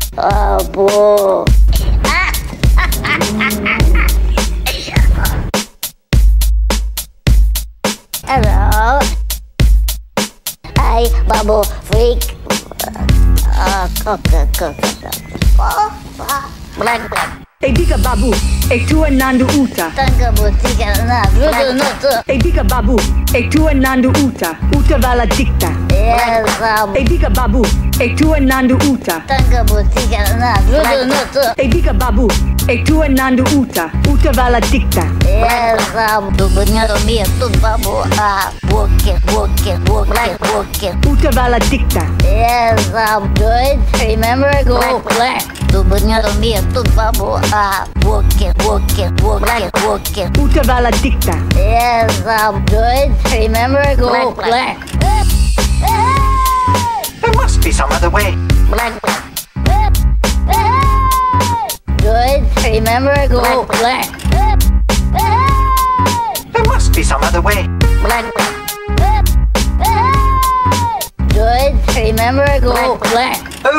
Babu. Hello. Hi, Babu, Frik. Black. Ediga Babu, e tu Nando Uta. Tanga botica na, vedo noto. Ediga Babu, e tu Nando Uta. Uta vala dicta. Babu. Ediga Babu, e tu Nando Uta. Tanga botica na, vedo noto. Ediga Babu, e tu Nando Uta. Uta vala dicta. Babu. Tu bagnato mia, tu Babu. Walk it. Uta vala dicta. Babu. Good. Remember, go black. Tu bagnato mia, tu Babu. Walk it. Uta vala dicta. Babu. Good. Remember, go black. There must be some other way. Black. Good. Remember, go black. There must be some other way. Black. Good. Remember, go black.